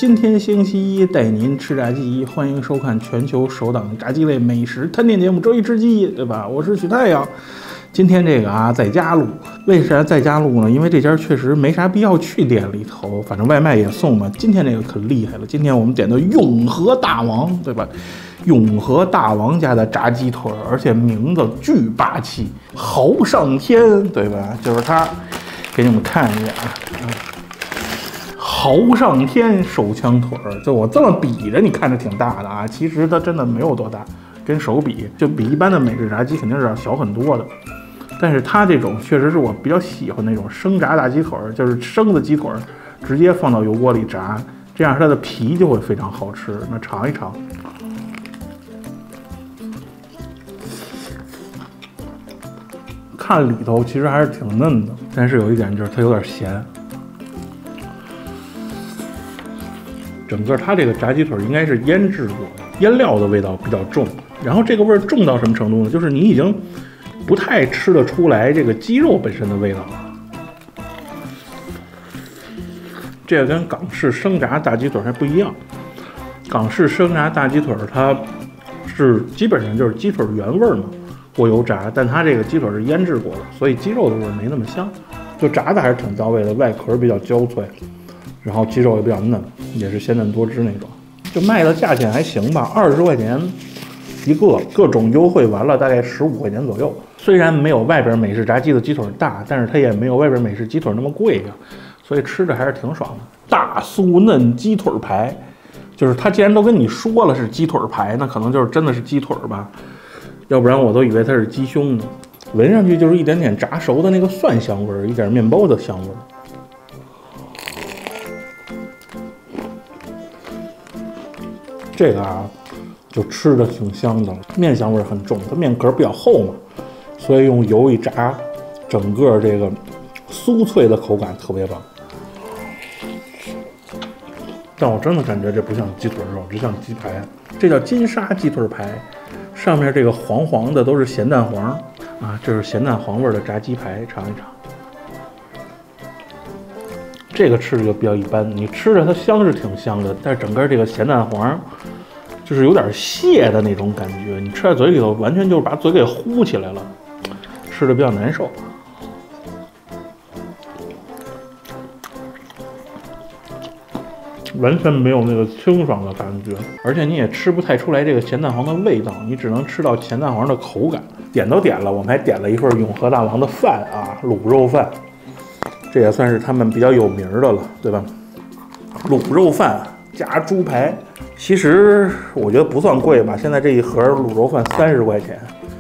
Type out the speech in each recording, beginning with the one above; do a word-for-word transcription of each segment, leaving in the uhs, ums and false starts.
今天星期一，带您吃炸鸡，欢迎收看全球首档炸鸡类美食探店节目《周一吃鸡》，对吧？我是许太阳。今天这个啊，在家录，为啥在家录呢？因为这家确实没啥必要去店里头，反正外卖也送嘛。今天这个可厉害了，今天我们点的永和大王，对吧？永和大王家的炸鸡腿，而且名字巨霸气，豪上天，对吧？就是它，给你们看一眼啊。嗯豪上天手枪腿儿，就我这么比着，你看着挺大的啊，其实它真的没有多大，跟手比，就比一般的美式炸鸡肯定是要小很多的。但是它这种确实是我比较喜欢那种生炸大鸡腿儿，就是生的鸡腿儿，直接放到油锅里炸，这样它的皮就会非常好吃。那尝一尝，看里头其实还是挺嫩的，但是有一点就是它有点咸。整个它这个炸鸡腿应该是腌制过的，腌料的味道比较重。然后这个味儿重到什么程度呢？就是你已经不太吃得出来这个鸡肉本身的味道了。这个跟港式生炸大鸡腿还不一样。港式生炸大鸡腿它是基本上就是鸡腿原味嘛，过油炸，但它这个鸡腿是腌制过的，所以鸡肉的味儿没那么香，就炸的还是挺到位的，外壳比较焦脆。然后鸡肉也比较嫩，也是鲜嫩多汁那种，就卖的价钱还行吧，二十块钱一个，各种优惠完了大概十五块钱左右。虽然没有外边美式炸鸡的鸡腿大，但是它也没有外边美式鸡腿那么贵呀，所以吃着还是挺爽的。大酥嫩鸡腿排，就是它既然都跟你说了是鸡腿排，那可能就是真的是鸡腿吧，要不然我都以为它是鸡胸呢。闻上去就是一点点炸熟的那个蒜香味儿，一点面包的香味儿。这个啊，就吃的挺香的，面香味很重，它面壳比较厚嘛，所以用油一炸，整个这个酥脆的口感特别棒。但我真的感觉这不像鸡腿肉，这像鸡排，这叫金沙鸡腿排，上面这个黄黄的都是咸蛋黄啊，这是咸蛋黄味的炸鸡排，尝一尝。这个吃着就比较一般，你吃着它香是挺香的，但是整个这个咸蛋黄就是有点泄的那种感觉，你吃在嘴里头完全就是把嘴给糊起来了，吃着比较难受。完全没有那个清爽的感觉，而且你也吃不太出来这个咸蛋黄的味道，你只能吃到咸蛋黄的口感。点都点了，我们还点了一份永和大王的饭啊，卤肉饭。这也算是他们比较有名的了，对吧？卤肉饭加猪排，其实我觉得不算贵吧。现在这一盒卤肉饭三十块钱，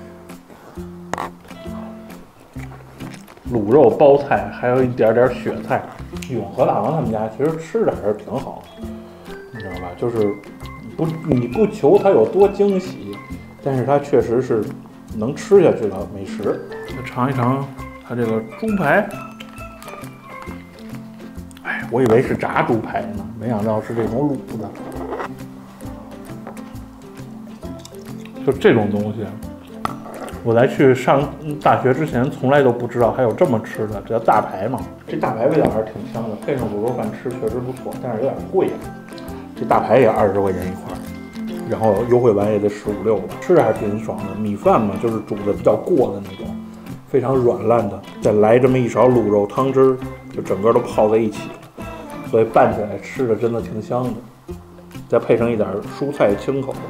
卤肉包菜，还有一点点雪菜。永和大王他们家其实吃的还是挺好的，你知道吧？就是不你不求它有多惊喜，但是它确实是能吃下去的美食。尝一尝它这个猪排。我以为是炸猪排呢，没想到是这种卤的。就这种东西，我在去上大学之前从来都不知道还有这么吃的，这叫大排嘛。这大排味道还是挺香的，配上卤肉饭吃确实不错，但是有点贵啊。这大排也二十块钱一块，然后优惠完也得十五六吧，吃着还挺爽的。米饭嘛，就是煮的比较过的那种，非常软烂的，再来这么一勺卤肉汤汁，就整个都泡在一起了。所以拌起来吃的真的挺香的，再配上一点蔬菜清口。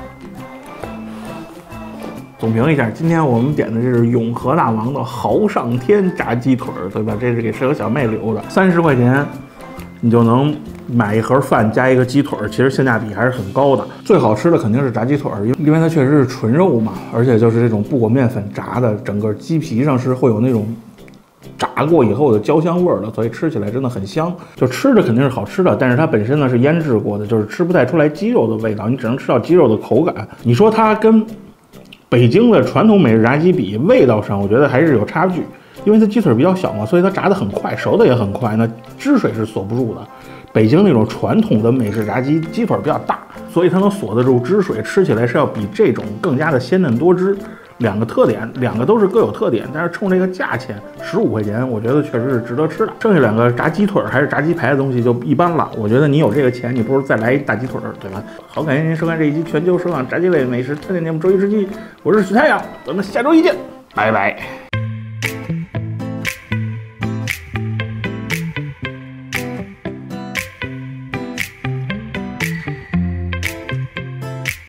总评一下，今天我们点的这是永和大王的豪上天炸鸡腿，对吧？这是给舍友小妹留的，三十块钱你就能买一盒饭加一个鸡腿，其实性价比还是很高的。最好吃的肯定是炸鸡腿，因为它确实是纯肉嘛，而且就是这种不裹面粉炸的，整个鸡皮上是会有那种炸过以后的焦香味儿的，所以吃起来真的很香。就吃着肯定是好吃的，但是它本身呢是腌制过的，就是吃不太出来鸡肉的味道，你只能吃到鸡肉的口感。你说它跟北京的传统美式炸鸡比，味道上我觉得还是有差距，因为它鸡腿比较小嘛，所以它炸得很快，熟的也很快，那汁水是锁不住的。北京那种传统的美式炸鸡鸡腿比较大，所以它能锁得住汁水，吃起来是要比这种更加的鲜嫩多汁。 两个特点，两个都是各有特点，但是冲这个价钱十五块钱，我觉得确实是值得吃的。剩下两个炸鸡腿还是炸鸡排的东西就一般了，我觉得你有这个钱，你不如再来一大鸡腿，对吧？好，感谢您收看这一期全球首档炸鸡类美食探店节目《周一吃鸡》，我是许太阳，咱们下周一见，拜拜。